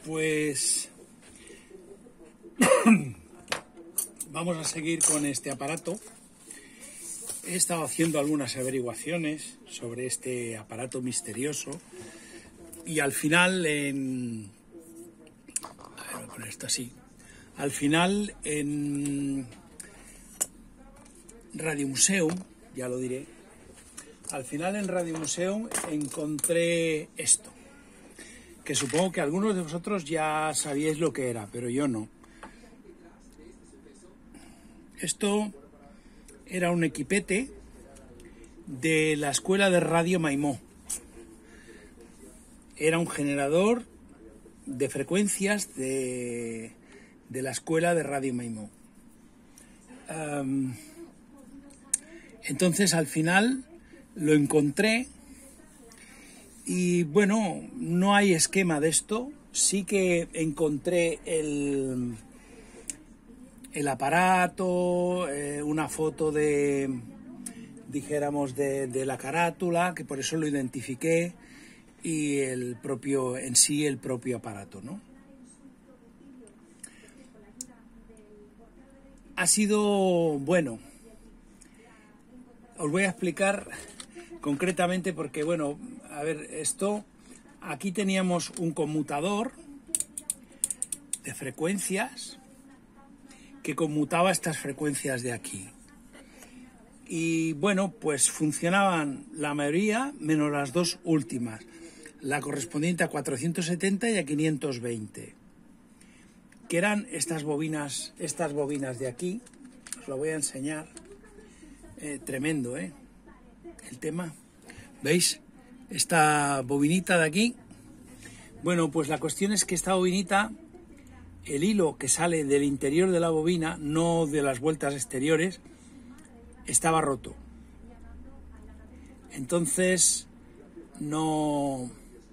Pues vamos a seguir con este aparato. He estado haciendo algunas averiguaciones sobre este aparato misterioso y al final voy a poner esto así. Al final en Radio Museum, ya lo diré, al final en Radio Museum encontré esto, que supongo que algunos de vosotros ya sabíais lo que era, pero yo no. Esto era un equipete de la Escuela de Radio Maimó. Era un generador de frecuencias de la Escuela de Radio Maimó. Entonces al final lo encontré y bueno, no hay esquema de esto. Sí que encontré el aparato, una foto dijéramos de la carátula, que por eso lo identifiqué, y el propio aparato, ¿no? Ha sido bueno. Os voy a explicar concretamente porque, bueno, a ver, aquí teníamos un conmutador de frecuencias que conmutaba estas frecuencias de aquí. Y bueno, pues funcionaban la mayoría, menos las dos últimas, la correspondiente a 470 y a 520, que eran estas bobinas de aquí. Os lo voy a enseñar. Tremendo, el tema. ¿Veis? Esta bobinita de aquí. Bueno, pues la cuestión es que esta bobinita, el hilo que sale del interior de la bobina, no de las vueltas exteriores, estaba roto. Entonces no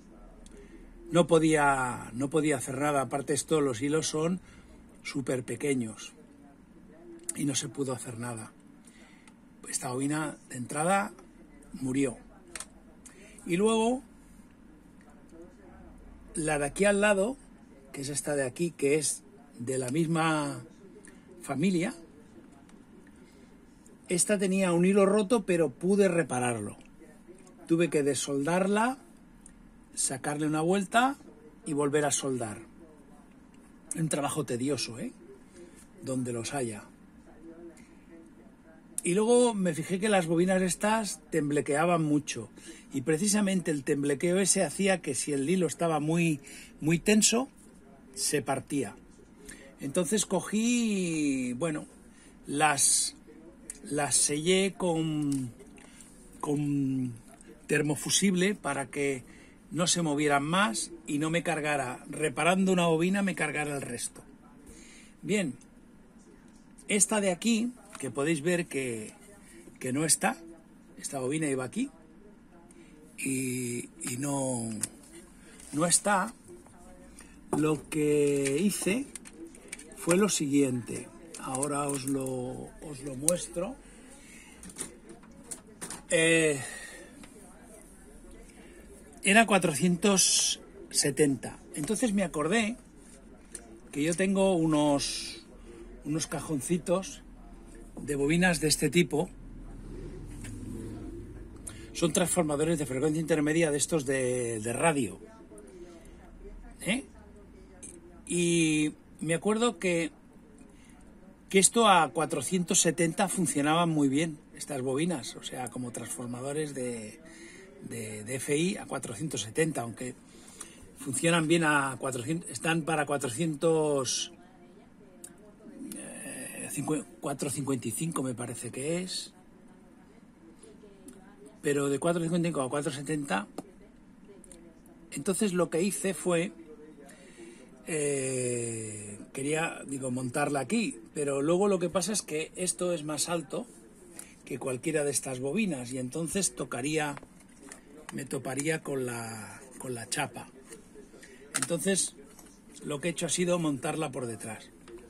podía hacer nada. Aparte, los hilos son súper pequeños y no se pudo hacer nada. Esta bobina de entrada murió. Y luego la de aquí al lado, que es esta de aquí, que es de la misma familia, esta tenía un hilo roto, pero pude repararlo. Tuve que desoldarla, sacarle una vuelta y volver a soldar. Un trabajo tedioso, donde los haya. Y luego me fijé que las bobinas estas temblequeaban mucho. Y precisamente el temblequeo ese hacía que si el hilo estaba muy, muy tenso, se partía. Entonces cogí, bueno, las sellé con termofusible para que no se movieran más y no me cargara, reparando una bobina, me cargara el resto. Bien, esta de aquí, que podéis ver que no está, esta bobina iba aquí y no está. Lo que hice fue lo siguiente. Ahora os lo muestro. Era 470. Entonces me acordé que yo tengo unos cajoncitos de bobinas de este tipo. Son transformadores de frecuencia intermedia de estos de radio. Y me acuerdo que esto a 470 funcionaban muy bien, estas bobinas, o sea, como transformadores de DFI a 470, aunque funcionan bien a 400, están para 455 me parece que es, pero de 455 a 470. Entonces lo que hice fue quería montarla aquí, pero luego lo que pasa es que esto es más alto que cualquiera de estas bobinas y entonces me toparía con la chapa. Entonces lo que he hecho ha sido montarla por detrás.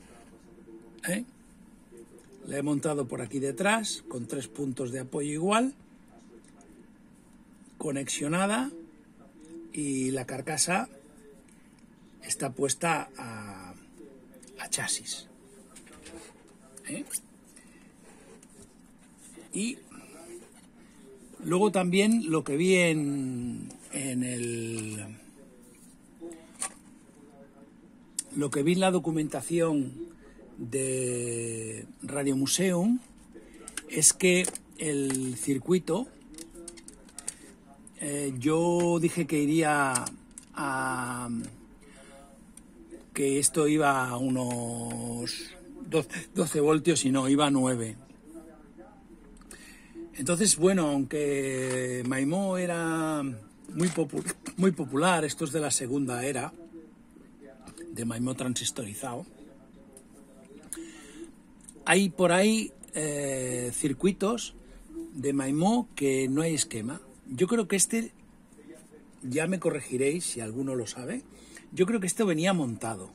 La he montado por aquí detrás con 3 puntos de apoyo igual, conexionada, y la carcasa está puesta a chasis. Y luego también lo que vi en la documentación de Radio Museum es que el circuito, yo dije que iría que esto iba a unos 12 voltios y no, iba a 9. Entonces, bueno, aunque Maimó era muy popular, esto es de la segunda era de Maimó transistorizado, hay por ahí circuitos de Maimó que no hay esquema. Yo creo que este, ya me corregiréis si alguno lo sabe, yo creo que este venía montado.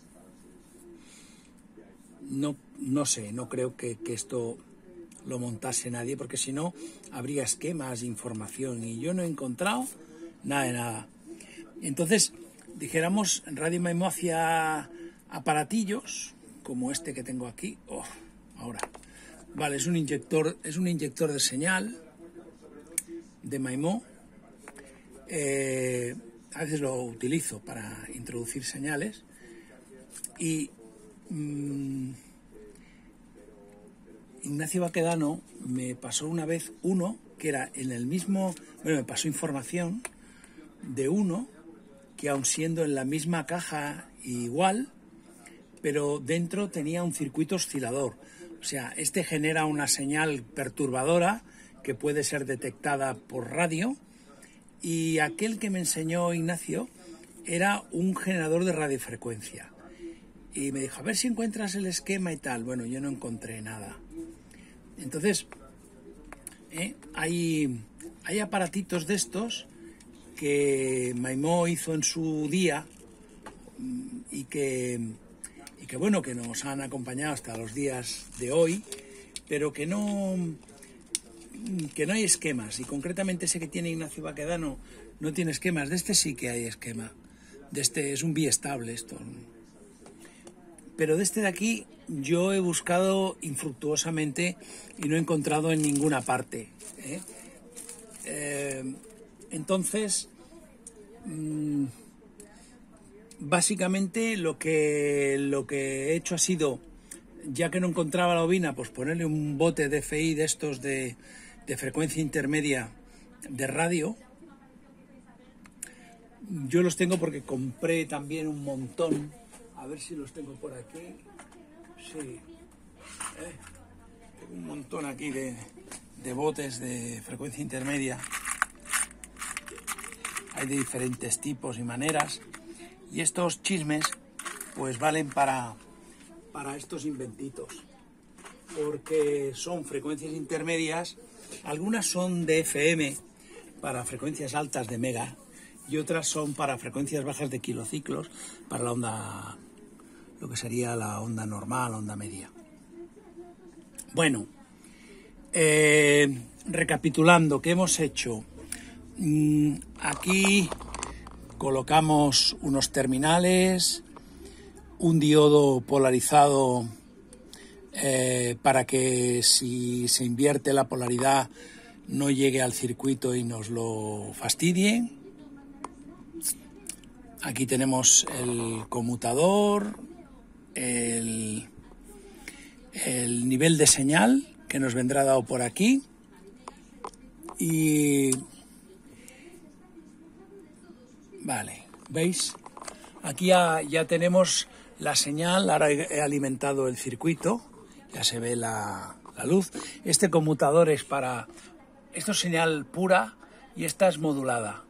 No sé, no creo que esto lo montase nadie, porque si no habría esquemas, información, y yo no he encontrado nada de nada. Entonces, dijéramos, Radio Maimó hacía aparatillos como este que tengo aquí. Ahora, vale, es un inyector de señal de Maimó. A veces lo utilizo para introducir señales y Ignacio Baquedano me pasó una vez uno que era en el mismo, me pasó información de uno que aun siendo en la misma caja igual, pero dentro tenía un circuito oscilador. O sea, este genera una señal perturbadora que puede ser detectada por radio, y aquel que me enseñó Ignacio era un generador de radiofrecuencia. Y me dijo, a ver si encuentras el esquema y tal. Bueno, yo no encontré nada. Entonces, hay aparatitos de estos que Maimó hizo en su día y que bueno, que nos han acompañado hasta los días de hoy, pero que no hay esquemas. Y concretamente ese que tiene Ignacio Baquedano no tiene esquemas. De este sí que hay esquema. De este es un biestable esto. Pero de este de aquí yo he buscado infructuosamente y no he encontrado en ninguna parte. Entonces, básicamente lo que he hecho ha sido, ya que no encontraba la bobina, pues ponerle un bote de DFI de estos de frecuencia intermedia de radio. Yo los tengo porque compré también un montón. A ver si los tengo por aquí. Sí. Tengo un montón aquí de botes de frecuencia intermedia. Hay de diferentes tipos y maneras. Y estos chismes pues valen para estos inventitos. Porque son frecuencias intermedias. Algunas son de FM para frecuencias altas de mega. Y otras son para frecuencias bajas de kilociclos, para la onda, lo que sería la onda normal, onda media. Bueno, recapitulando, ¿qué hemos hecho? Aquí colocamos unos terminales, un diodo polarizado para que si se invierte la polaridad no llegue al circuito y nos lo fastidie. Aquí tenemos el conmutador, el nivel de señal que nos vendrá dado por aquí, y vale, ¿veis? Aquí ya tenemos la señal. Ahora he alimentado el circuito, ya se ve la luz. Este conmutador es para, esto es señal pura y esta es modulada,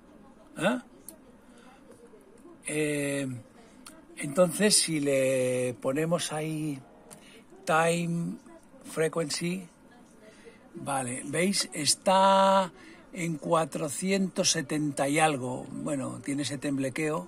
entonces si le ponemos ahí time frequency, vale, ¿veis? Está en 470 y algo. Bueno, tiene ese temblequeo,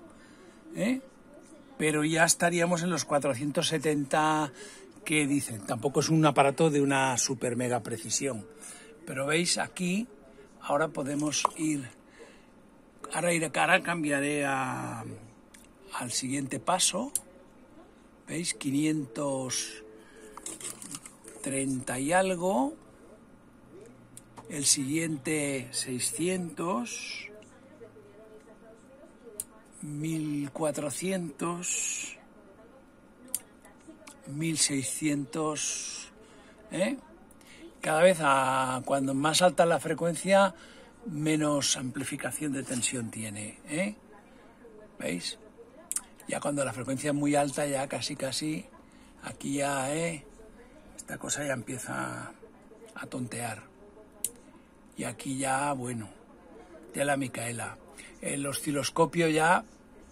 pero ya estaríamos en los 470 que dicen. Tampoco es un aparato de una super mega precisión, pero veis aquí, ahora podemos ir, ahora cambiaré a al siguiente paso. ¿Veis? 530 y algo. El siguiente 600. 1400. 1600. Cada vez cuando más alta la frecuencia, menos amplificación de tensión tiene. ¿Veis? Ya cuando la frecuencia es muy alta, ya casi, aquí ya, esta cosa ya empieza a tontear. Y aquí ya, bueno, ya la Micaela. El osciloscopio ya,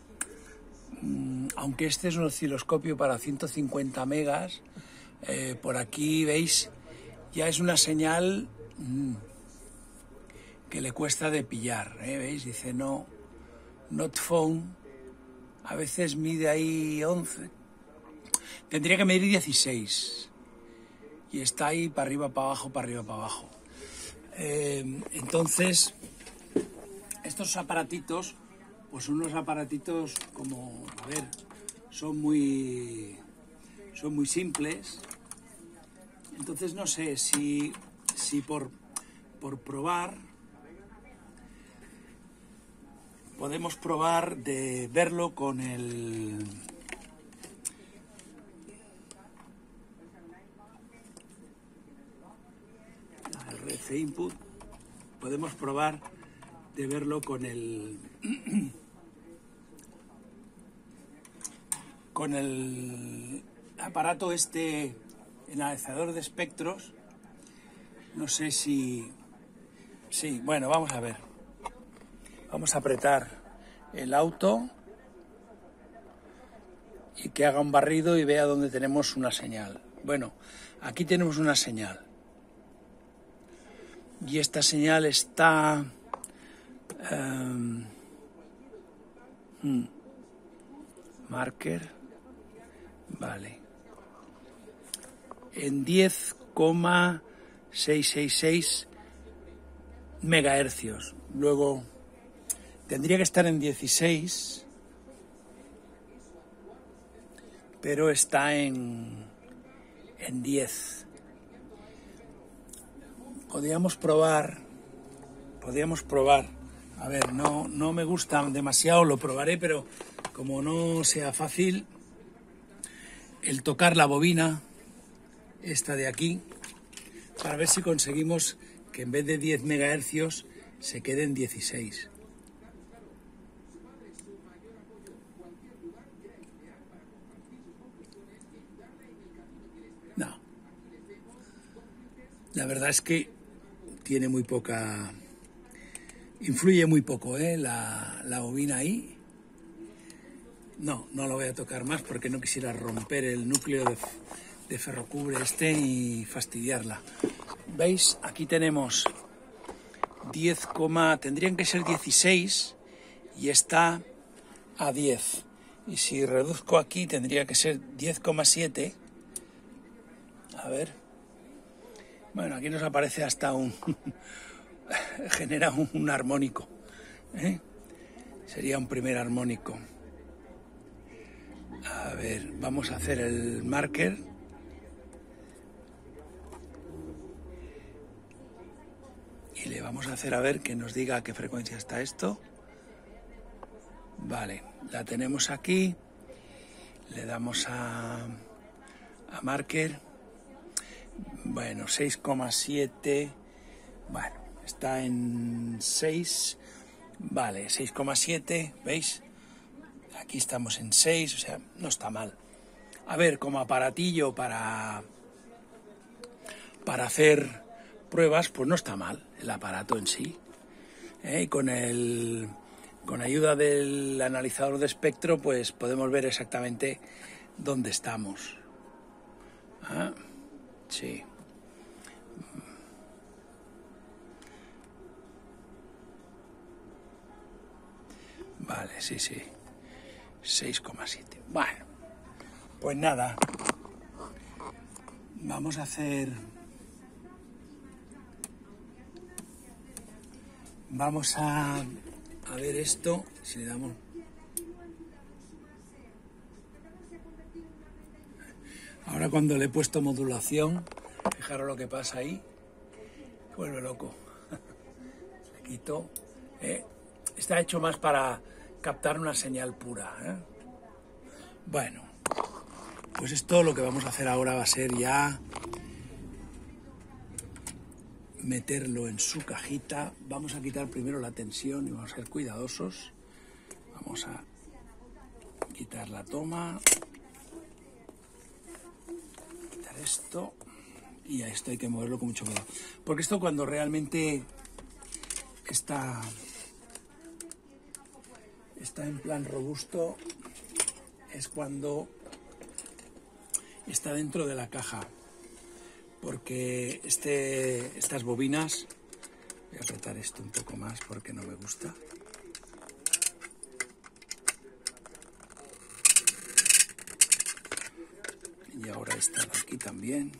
aunque este es un osciloscopio para 150 megas, por aquí, ¿veis? Ya es una señal que le cuesta de pillar, ¿veis? Dice no, not found. A veces mide ahí 11. Tendría que medir 16. Y está ahí para arriba, para abajo, para arriba, para abajo. Entonces, estos aparatitos, pues unos aparatitos como, a ver, son muy simples. Entonces no sé si por probar, podemos probar de verlo con el RF Input. Podemos probar de verlo con el aparato este analizador de espectros. No sé si... Sí, bueno, vamos a ver. Vamos a apretar el auto y que haga un barrido y vea dónde tenemos una señal. Bueno, aquí tenemos una señal. Y esta señal está... marker. Vale. En 10,666 megahercios. Luego tendría que estar en 16, pero está en 10. Podríamos probar. A ver, no me gusta demasiado, lo probaré, pero como no sea fácil, el tocar la bobina, esta de aquí, para ver si conseguimos que en vez de 10 megahercios se quede en 16. No. La verdad es que tiene muy poca... Influye muy poco, la bobina ahí. No lo voy a tocar más porque no quisiera romper el núcleo de ferrocubre este y fastidiarla. ¿Veis? Aquí tenemos 10, tendrían que ser 16 y está a 10. Y si reduzco aquí tendría que ser 10,7. A ver. Bueno, aquí nos aparece hasta un... genera un armónico. Sería un primer armónico. A ver, vamos a hacer el marker. Y le vamos a hacer a ver que nos diga a qué frecuencia está esto. Vale, la tenemos aquí. Le damos a marker. Bueno, 6,7. Bueno, está en 6. Vale, 6,7. ¿Veis? Aquí estamos en 6, o sea, no está mal. A ver, como aparatillo para hacer pruebas, pues no está mal el aparato en sí. Y con ayuda del analizador de espectro, pues podemos ver exactamente dónde estamos. Sí. Vale, sí. 6,7. Bueno, pues nada. Vamos a hacer... Vamos a ver esto, si le damos... Ahora cuando le he puesto modulación, fijaros lo que pasa ahí, se vuelve loco. Le quito. Está hecho más para captar una señal pura, ¿eh? Bueno, pues esto lo que vamos a hacer ahora va a ser ya meterlo en su cajita. Vamos a quitar primero la tensión y vamos a ser cuidadosos. Vamos a quitar la toma, quitar esto, y a esto hay que moverlo con mucho cuidado, porque esto cuando realmente está en plan robusto es cuando está dentro de la caja, porque estas bobinas, voy a apretar esto un poco más porque no me gusta. Y ahora esta de aquí también.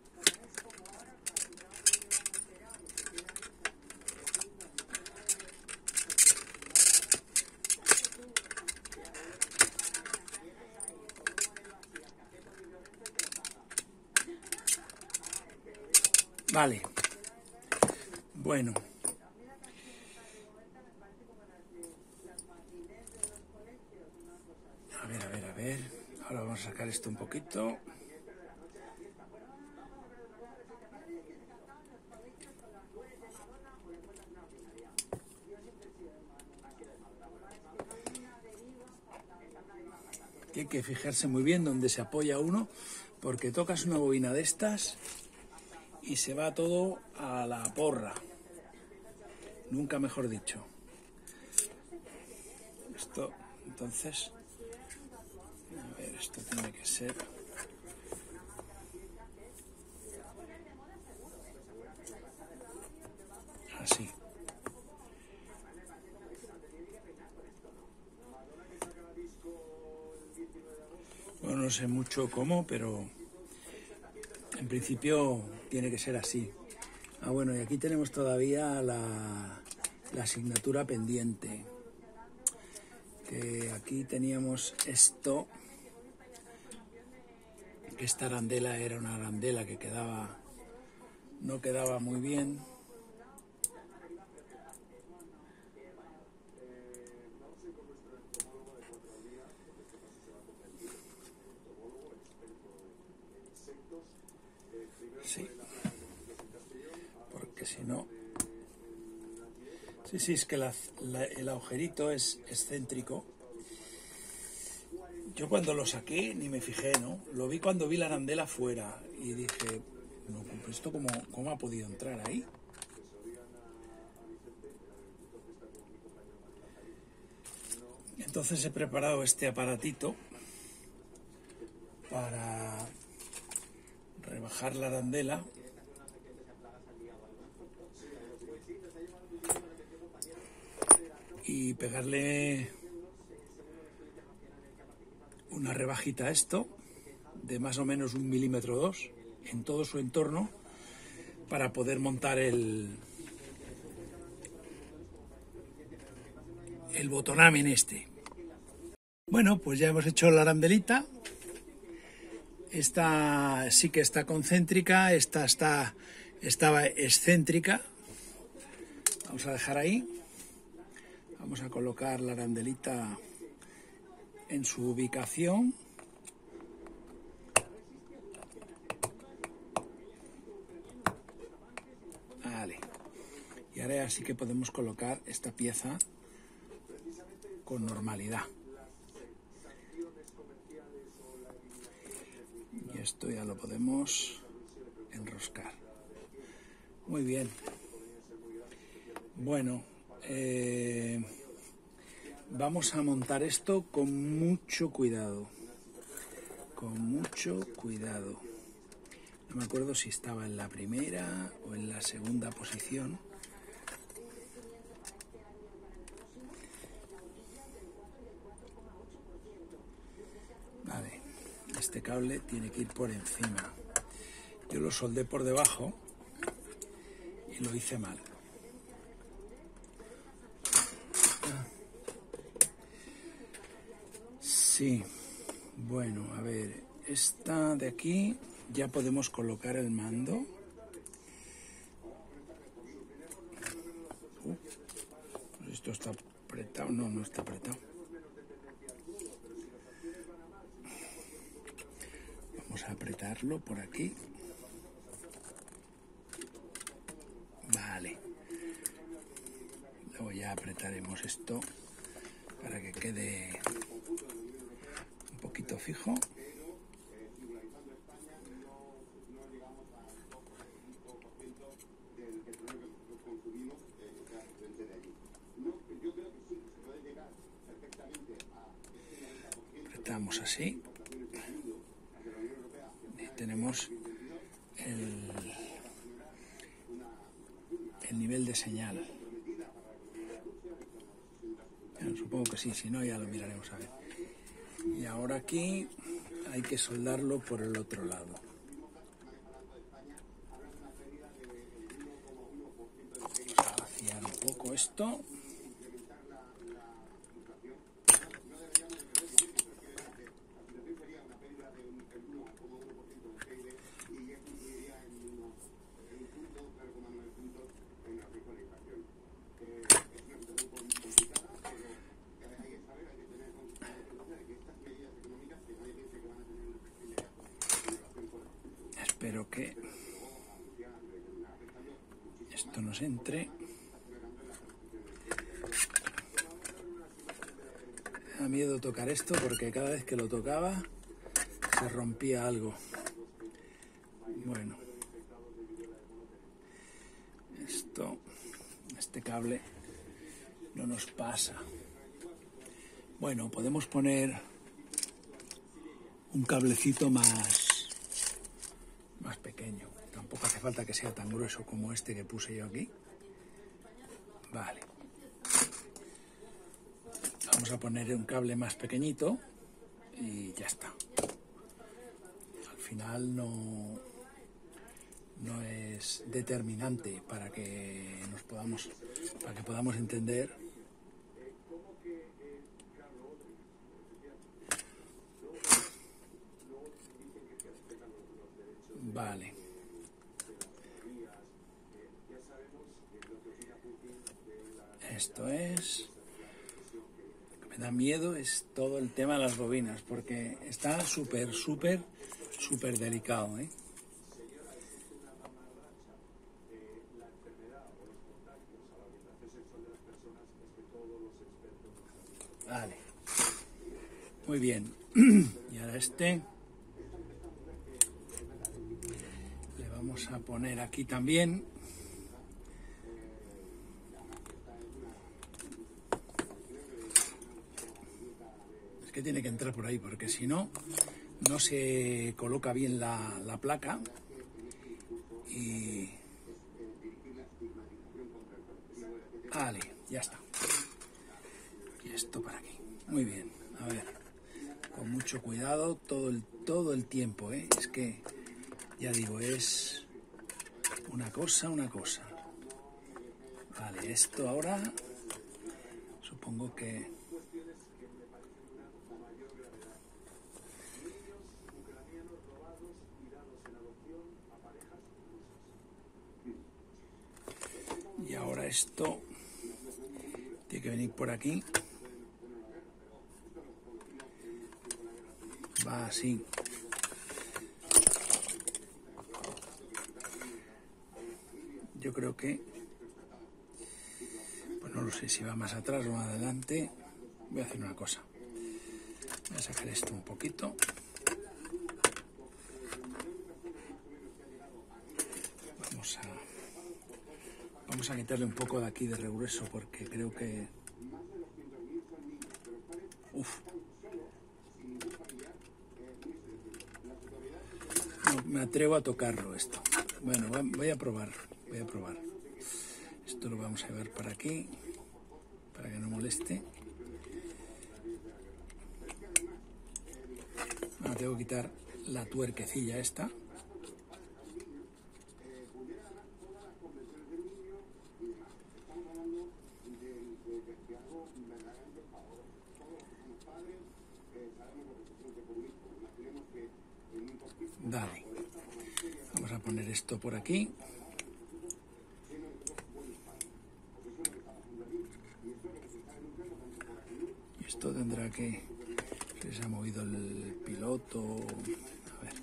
Vale. Bueno. A ver. Ahora vamos a sacar esto un poquito. Hay que fijarse muy bien dónde se apoya uno, porque tocas una bobina de estas y se va todo a la porra. Nunca mejor dicho. Esto, entonces, a ver, esto tiene que ser así. Bueno, no sé mucho cómo, pero en principio tiene que ser así. Ah, bueno, y aquí tenemos todavía la asignatura pendiente. Que aquí teníamos esto, que esta arandela era una arandela que no quedaba muy bien. Sí, porque si no... Sí, es que el agujerito es excéntrico. Yo cuando lo saqué ni me fijé, ¿no? Lo vi cuando vi la arandela fuera y dije, no, ¿esto cómo ha podido entrar ahí? Entonces he preparado este aparatito para rebajar la arandela. Y pegarle una rebajita a esto de más o menos 1 milímetro 2 en todo su entorno para poder montar el botonamen este. Bueno, pues ya hemos hecho la arandelita. Esta sí que está concéntrica, esta estaba excéntrica. Vamos a dejar ahí. Vamos a colocar la arandelita en su ubicación. Vale. Y ahora sí que podemos colocar esta pieza con normalidad. Y esto ya lo podemos enroscar. Muy bien. Bueno, vamos a montar esto con mucho cuidado. Con mucho cuidado. No me acuerdo si estaba en la primera o en la segunda posición. Vale, este cable tiene que ir por encima. Yo lo soldé por debajo y lo hice mal. Sí, bueno, a ver, esta de aquí ya podemos colocar el mando. Esto está apretado, no, no está apretado. Vamos a apretarlo por aquí. Vale. Luego ya apretaremos esto para que quede un poquito fijo. Apretamos así. Y tenemos el nivel de señal. Supongo que sí, si no ya lo miraremos a ver. Y ahora aquí hay que soldarlo por el otro lado. Vamos a vaciar un poco esto. Espero que esto nos entre. Me da miedo tocar esto porque cada vez que lo tocaba se rompía algo. Bueno, este cable no nos pasa. Bueno, podemos poner un cablecito más pequeño. Tampoco hace falta que sea tan grueso como este que puse yo aquí. Vale. Vamos a poner un cable más pequeñito y ya está. Al final no es determinante para que podamos entender. Vale. Esto es... Lo que me da miedo es todo el tema de las bobinas, porque está súper delicado, ¿eh? Vale. Muy bien. Y ahora le vamos a poner aquí también. Es que tiene que entrar por ahí, porque si no, no se coloca bien la placa. Y... Vale, ya está. Y esto para aquí. Muy bien. A ver, con mucho cuidado todo el tiempo, ¿eh? Es que, ya digo, es una cosa. Vale, esto ahora supongo que... Y ahora esto tiene que venir por aquí. Va así. Yo creo que... Pues no lo sé si va más atrás o más adelante. Voy a hacer una cosa. Voy a sacar esto un poquito. Vamos a quitarle un poco de aquí de regreso porque creo que... No me atrevo a tocarlo esto. Bueno, voy a probar. Esto lo vamos a llevar para aquí, para que no moleste. Ahora tengo que quitar la tuerquecilla esta. Vamos a poner esto por aquí. Y esto tendrá que... Se ha movido el piloto. A ver.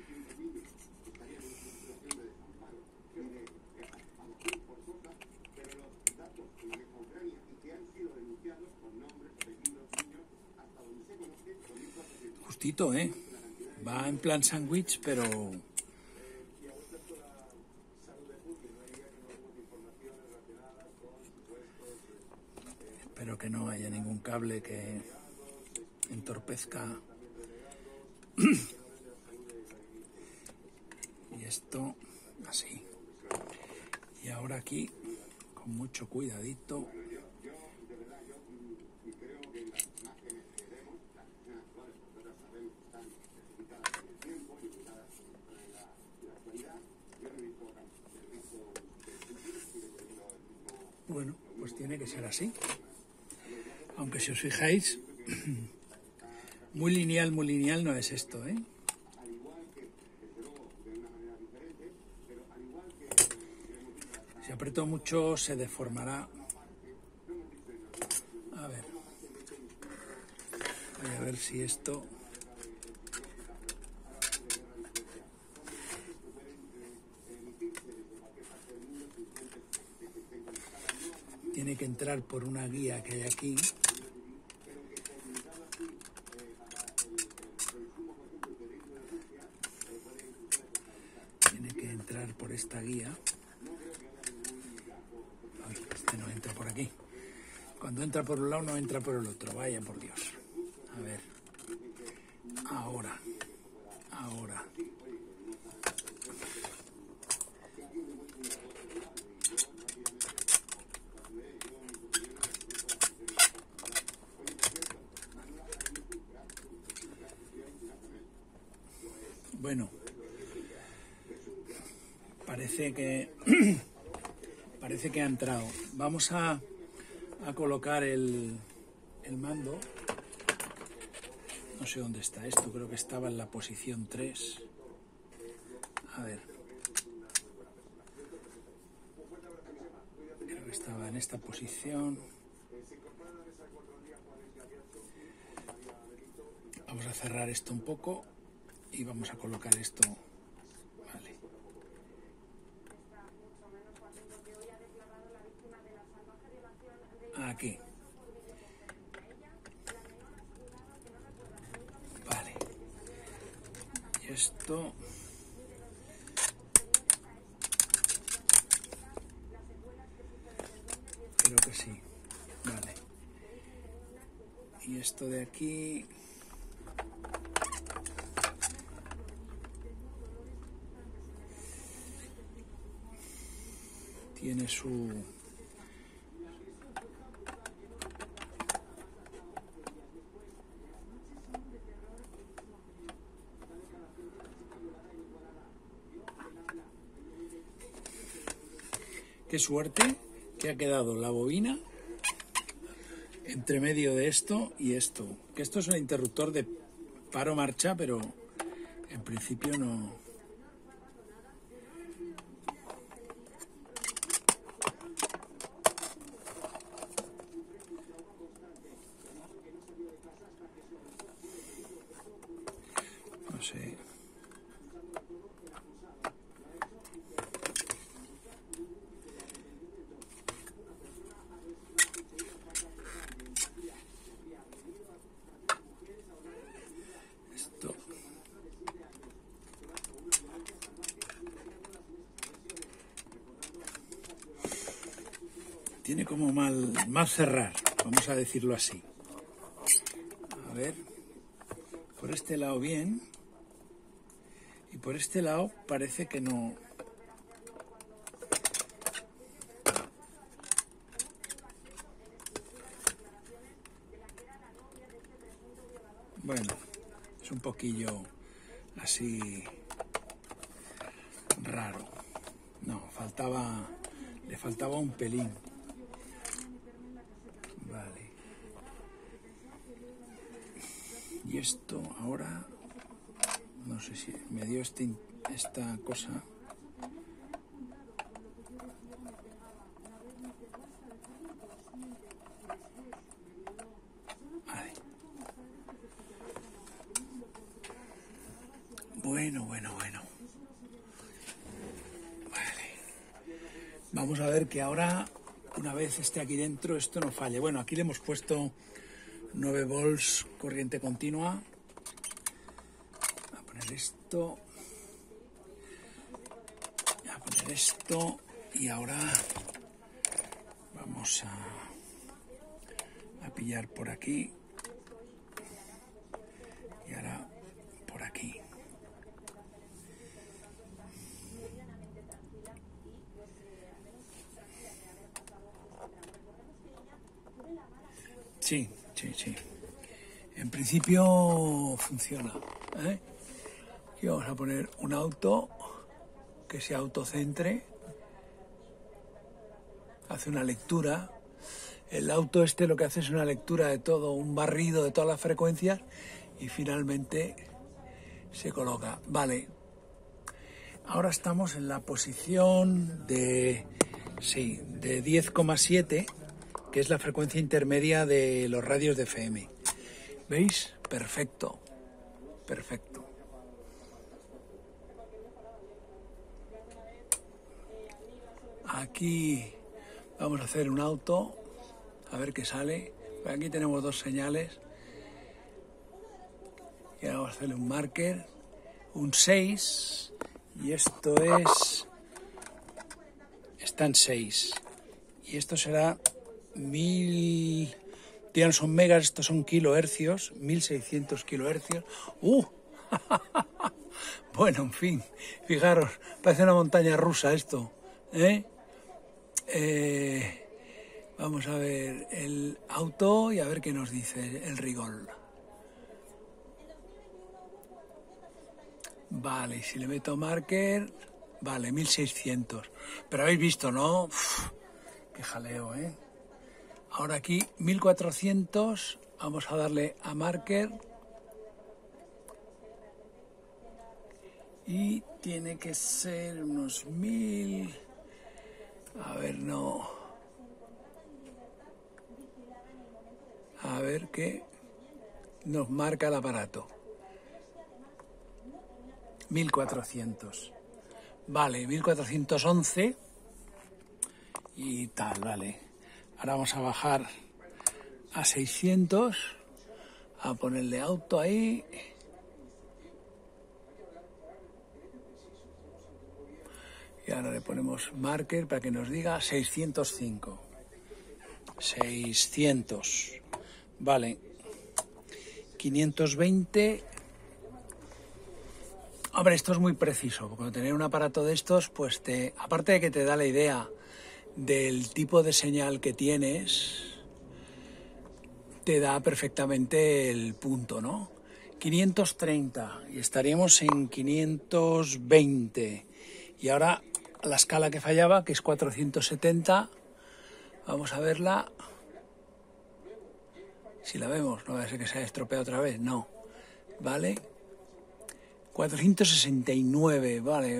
Justito, ¿eh? Va en plan sándwich, pero... Espero que no haya ningún cable que entorpezca. Y esto así. Y ahora aquí, con mucho cuidadito. Bueno, pues tiene que ser así. Aunque si os fijáis, muy lineal no es esto, ¿eh? Si aprieto mucho se deformará. A ver. Voy a ver si esto... Tiene que entrar por una guía que hay aquí. Tiene que entrar por esta guía. Ay, este no entra por aquí. Cuando entra por un lado no entra por el otro. Vaya por Dios. A ver. Ahora. Bueno, parece que ha entrado. Vamos a colocar el mando. No sé dónde está esto, creo que estaba en la posición 3. A ver. Creo que estaba en esta posición. Vamos a cerrar esto un poco y vamos a colocar esto. Vale. Aquí. Vale. Y esto... Creo que sí. Vale. Y esto de aquí... Tiene su... Qué suerte que ha quedado la bobina entre medio de esto y esto. Que esto es un interruptor de paro-marcha, pero en principio no... No sé... Tiene como mal cerrar, vamos a decirlo así. A ver, por este lado bien, y por este lado parece que no. Bueno, es un poquillo así raro. No, le faltaba un pelín. Vale. Y esto ahora, no sé si me dio esta cosa. Vamos a ver que ahora, una vez esté aquí dentro, esto no falle. Bueno, aquí le hemos puesto 9 volts corriente continua. Voy a poner esto. Voy a poner esto. Y ahora vamos a pillar por aquí. Y ahora por aquí. Sí. En principio funciona, ¿eh? Aquí vamos a poner un auto que se autocentre. Hace una lectura. El auto este lo que hace es una lectura de todo, un barrido de todas las frecuencias y finalmente se coloca. Vale. Ahora estamos en la posición de 10,7, que es la frecuencia intermedia de los radios de FM. ¿Veis? Perfecto. Aquí vamos a hacer un auto, a ver qué sale. Aquí tenemos 2 señales. Y ahora vamos a hacerle un marker, un 6, y esto está en 6. Y esto será 1000, ya no son megas, estos son kilohercios, 1600 kilohercios. Bueno, en fin, fijaros, parece una montaña rusa esto, ¿eh? Vamos a ver el auto y a ver qué nos dice el rigol. Vale, si le meto marker, vale, 1600. Pero habéis visto, ¿no? Uf, qué jaleo, ¿eh? Ahora aquí 1400, vamos a darle a marker. Y tiene que ser unos 1000. A ver, no. A ver qué nos marca el aparato. 1400. Vale, 1411. Y tal, vale. Ahora vamos a bajar a 600. A ponerle auto ahí. Y ahora le ponemos marker para que nos diga 605. 600. Vale. 520. Hombre, esto es muy preciso, porque tener un aparato de estos, pues aparte de que te da la idea del tipo de señal que tienes, te da perfectamente el punto, ¿no? 530 y estaríamos en 520. Y ahora la escala que fallaba, que es 470, vamos a verla. Si la vemos, no va a ser que se haya estropeado otra vez, no. Vale. 469, vale,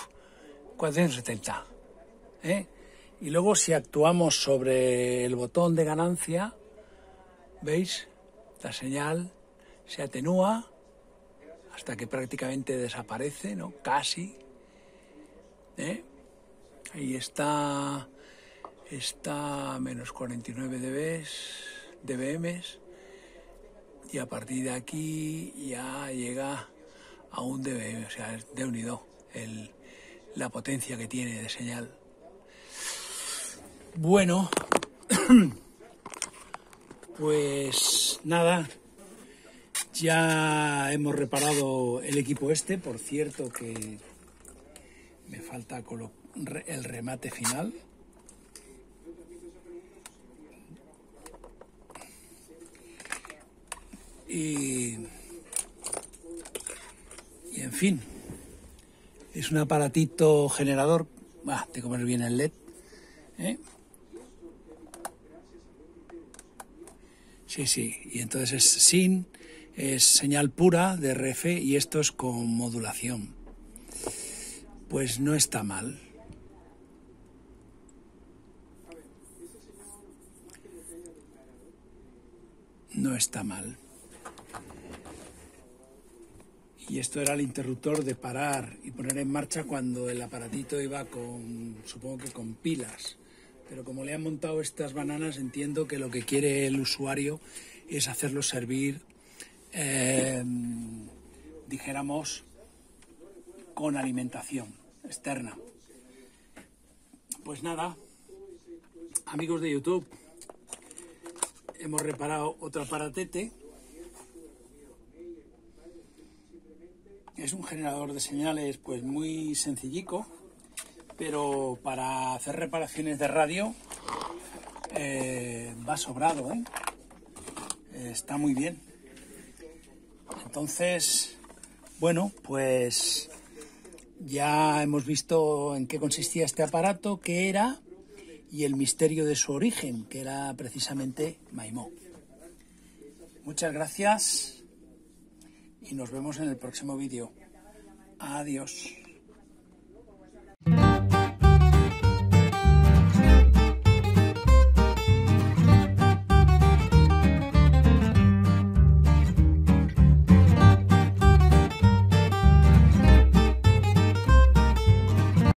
470. Y luego si actuamos sobre el botón de ganancia, ¿veis? La señal se atenúa hasta que prácticamente desaparece, ¿no? Casi. Ahí está menos 49 dBm. Y a partir de aquí ya llega a 1 dB, o sea, es de unido la potencia que tiene de señal. Bueno, pues nada, ya hemos reparado el equipo este, por cierto que me falta el remate final. Y en fin, es un aparatito generador. Tengo que poner bien el LED. Sí, y entonces es SIN, es señal pura de RF y esto es con modulación. Pues no está mal. No está mal. Y esto era el interruptor de parar y poner en marcha cuando el aparatito iba con, supongo que con pilas. Pero como le han montado estas bananas, entiendo que lo que quiere el usuario es hacerlo servir, dijéramos, con alimentación externa. Pues nada, amigos de YouTube, hemos reparado otro aparatete. Es un generador de señales pues muy sencillico, pero para hacer reparaciones de radio va sobrado, ¿eh? Está muy bien. Entonces, bueno, pues ya hemos visto en qué consistía este aparato, qué era y el misterio de su origen, que era precisamente Maimó. Muchas gracias y nos vemos en el próximo vídeo. Adiós.